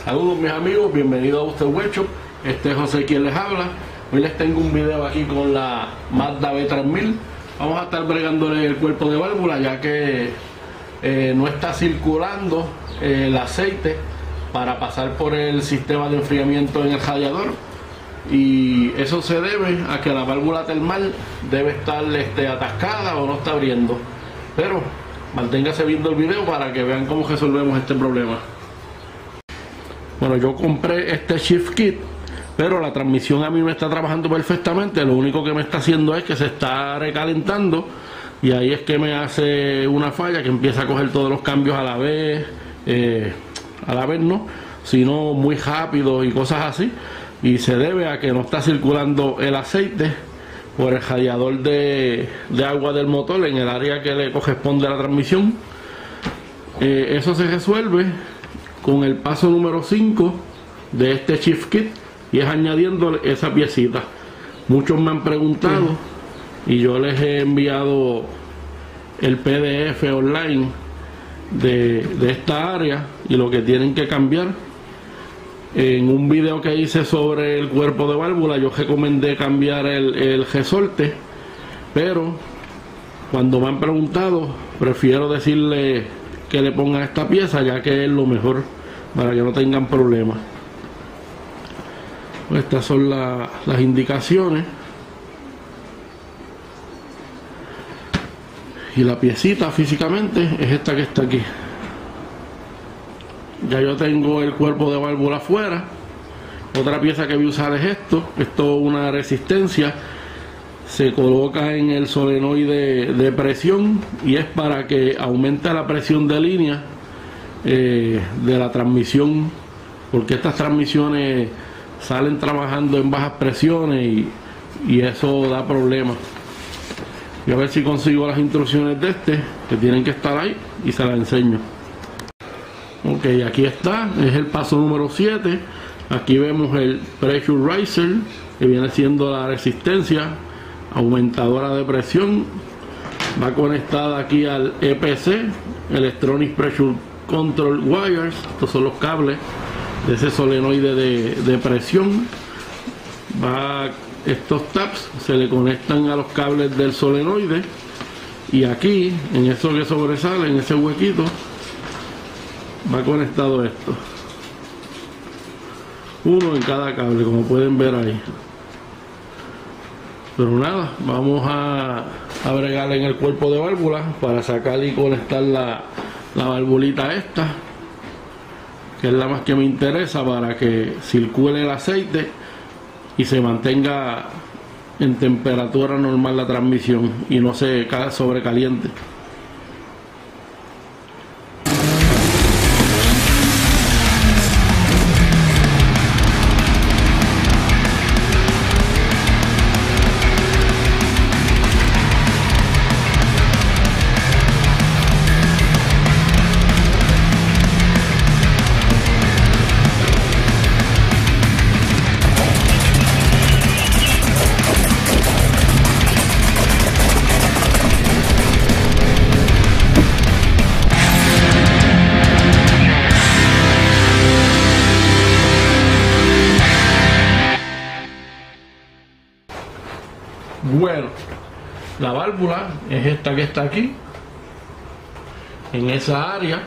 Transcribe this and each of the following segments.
Saludos mis amigos, bienvenidos a Buster Workshop. Este es José quien les habla. Hoy les tengo un video aquí con la Mazda B3000. Vamos a estar bregándole el cuerpo de válvula, ya que no está circulando el aceite para pasar por el sistema de enfriamiento en el radiador, y eso se debe a que la válvula termal debe estar atascada o no está abriendo. Pero manténgase viendo el video para que vean cómo resolvemos este problema. Bueno, yo compré este shift kit, pero la transmisión a mí me está trabajando perfectamente. Lo único que me está haciendo es que se está recalentando, y ahí es que me hace una falla, que empieza a coger todos los cambios a la vez no, sino muy rápido y cosas así, y se debe a que no está circulando el aceite por el radiador de agua del motor en el área que le corresponde a la transmisión. Eso se resuelve con el paso número 5 de este shift kit, y es añadiendo esa piecita. Muchos me han preguntado y yo les he enviado el PDF online de esta área y lo que tienen que cambiar. En un video que hice sobre el cuerpo de válvula, yo recomendé cambiar el resorte, pero cuando me han preguntado, prefiero decirle que le pongan esta pieza, ya que es lo mejor para que no tengan problemas. Estas son las indicaciones, y la piecita físicamente es esta que está aquí. Ya yo tengo el cuerpo de válvula afuera. Otra pieza que voy a usar es esto es una resistencia. Se coloca en el solenoide de presión, y es para que aumente la presión de línea de la transmisión, porque estas transmisiones salen trabajando en bajas presiones y eso da problemas. Voy a ver si consigo las instrucciones de que tienen que estar ahí, y se las enseño. Ok, aquí está, es el paso número 7. Aquí vemos el pressure riser, que viene siendo la resistencia aumentadora de presión. Va conectada aquí al EPC, Electronic Pressure Control Wires. Estos son los cables de ese solenoide de presión. Estos tabs se le conectan a los cables del solenoide, y aquí en eso que sobresale, en ese huequito, va conectado esto, uno en cada cable, como pueden ver ahí. Pero nada, vamos a bregar en el cuerpo de válvula para sacar y conectar la valvulita esta, que es la más que me interesa, para que circule el aceite y se mantenga en temperatura normal la transmisión y no se sobrecaliente. Bueno, la válvula es esta que está aquí, en esa área.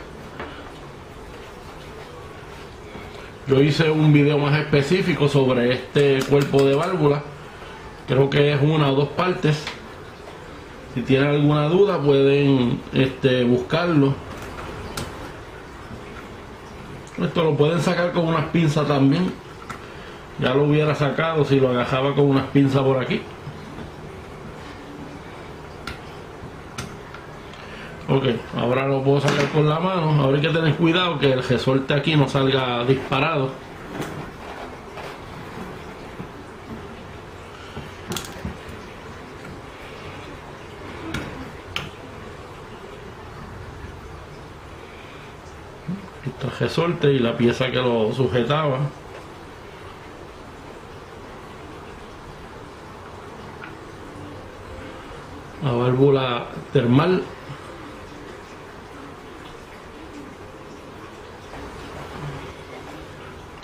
Yo hice un video más específico sobre este cuerpo de válvula, creo que es 1 o 2 partes. Si tienen alguna duda pueden buscarlo. Esto lo pueden sacar con unas pinzas también. Ya lo hubiera sacado si lo agajaba con unas pinzas por aquí. Ok, ahora lo puedo sacar con la mano. Ahora hay que tener cuidado que el resorte aquí no salga disparado. Este resorte y la pieza que lo sujetaba. La válvula termal.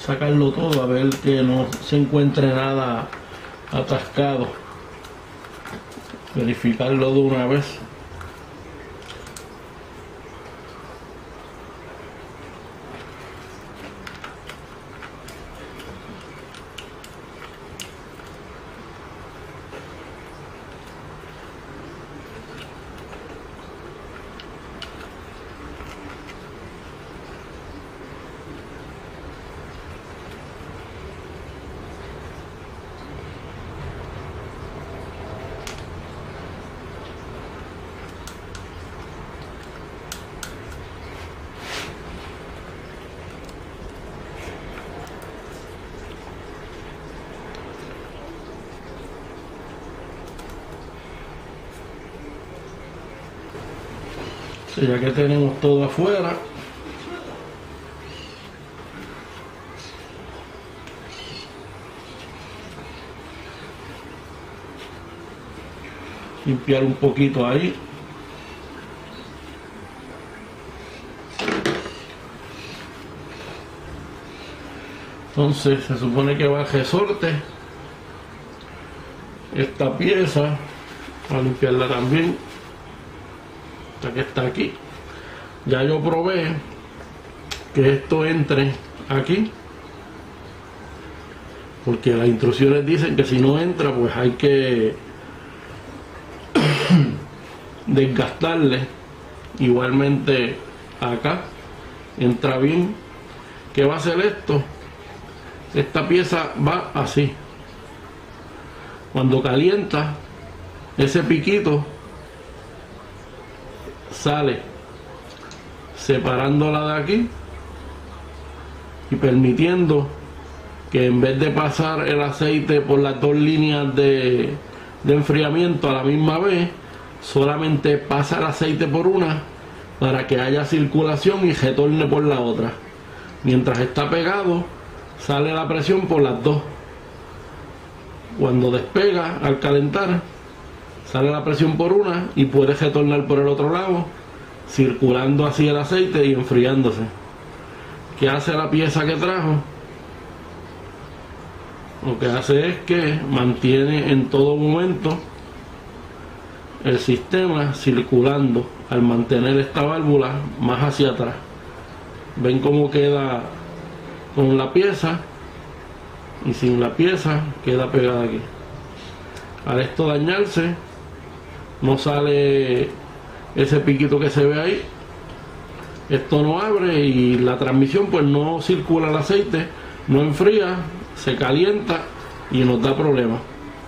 sacarlo todo a ver que no se encuentre nada atascado, verificarlo de una vez. Ya que tenemos todo afuera, limpiar un poquito ahí. Entonces se supone que va el resorte, esta pieza, a limpiarla también. Esta que está aquí, ya yo probé que esto entre aquí, porque las instrucciones dicen que si no entra pues hay que desgastarle. Igualmente acá entra bien. ¿Qué va a hacer esto? Esta pieza va así, cuando calienta ese piquito sale separándola de aquí y permitiendo que en vez de pasar el aceite por las dos líneas de enfriamiento a la misma vez, solamente pasa el aceite por una para que haya circulación y retorne por la otra. Mientras está pegado, sale la presión por las dos. Cuando despega al calentar, sale la presión por una y puede retornar por el otro lado, circulando así el aceite y enfriándose. ¿Qué hace la pieza que trajo? Lo que hace es que mantiene en todo momento el sistema circulando al mantener esta válvula más hacia atrás. Ven cómo queda con la pieza, y sin la pieza queda pegada aquí. Al esto dañarse, no sale ese piquito que se ve ahí, esto no abre y la transmisión pues no circula el aceite, no enfría, se calienta y nos da problemas.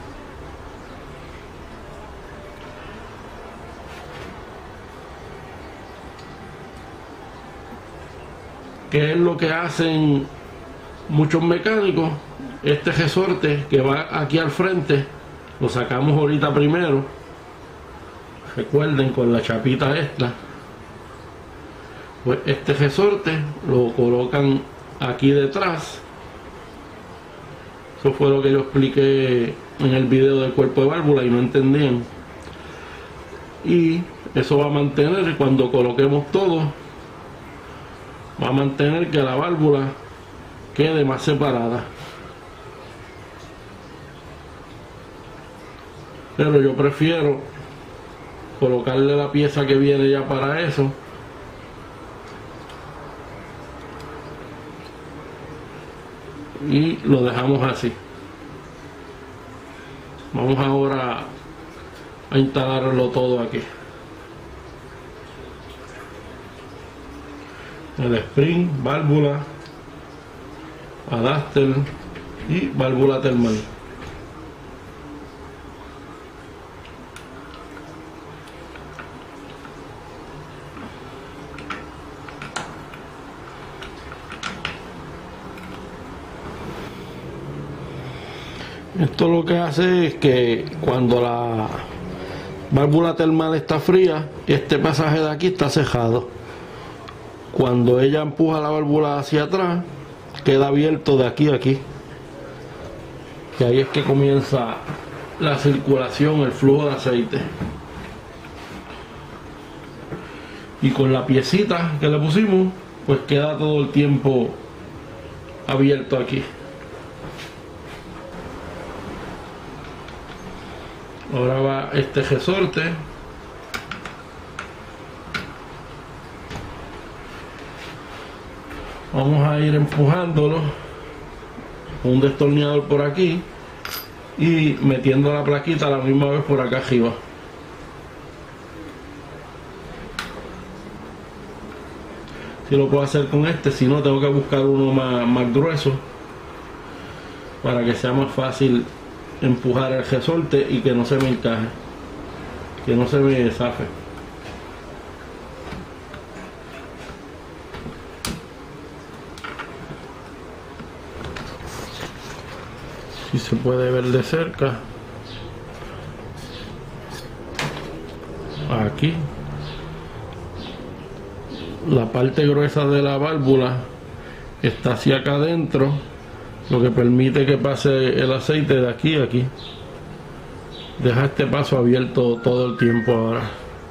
¿Qué es lo que hacen muchos mecánicos? Este resorte que va aquí al frente lo sacamos ahorita primero, recuerden, con la chapita esta. Pues este resorte lo colocan aquí detrás. Eso fue lo que yo expliqué en el video del cuerpo de válvula y no entendían. Y eso va a mantener, cuando coloquemos todo, va a mantener que la válvula quede más separada. Pero yo prefiero colocarle la pieza que viene ya para eso. Y lo dejamos así. Vamos ahora a instalarlo todo aquí. El spring, válvula, adapter y válvula termal. Esto lo que hace es que cuando la válvula termal está fría, este pasaje de aquí está cerrado. Cuando ella empuja la válvula hacia atrás, queda abierto de aquí a aquí. Que ahí es que comienza la circulación, el flujo de aceite. Y con la piecita que le pusimos, pues queda todo el tiempo abierto aquí. Ahora va este resorte. Vamos a ir empujándolo con un destornillador por aquí y metiendo la plaquita a la misma vez por acá arriba. Si lo puedo hacer con este, si no tengo que buscar uno más grueso para que sea más fácil empujar el resorte y que no se me encaje, que no se me zafe. Si se puede ver de cerca, aquí la parte gruesa de la válvula está hacia acá adentro, lo que permite que pase el aceite de aquí a aquí. Deja este paso abierto todo el tiempo ahora.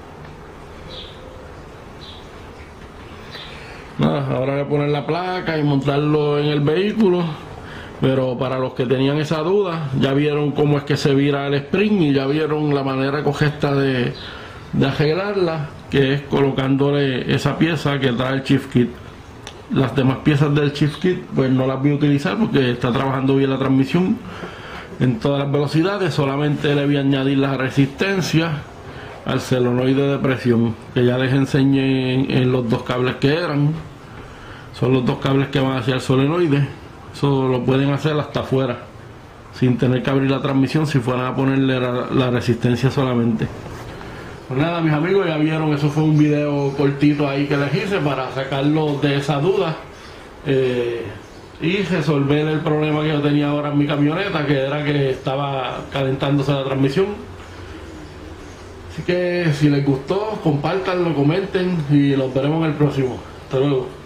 Nada, ahora voy a poner la placa y montarlo en el vehículo. Pero para los que tenían esa duda, ya vieron cómo es que se vira el spring y ya vieron la manera correcta de arreglarla, que es colocándole esa pieza que trae el Shift Kit. Las demás piezas del Shift Kit pues no las voy a utilizar porque está trabajando bien la transmisión en todas las velocidades. Solamente le voy a añadir la resistencia al solenoide de presión, que ya les enseñé en los dos cables que eran. Son los dos cables que van hacia el solenoide. Eso lo pueden hacer hasta afuera sin tener que abrir la transmisión si fueran a ponerle la resistencia solamente. Pues nada, mis amigos, ya vieron, eso fue un video cortito ahí que les hice para sacarlos de esa duda y resolver el problema que yo tenía ahora en mi camioneta, que era que estaba calentándose la transmisión. Así que si les gustó, compártanlo, comenten y los veremos en el próximo. Hasta luego.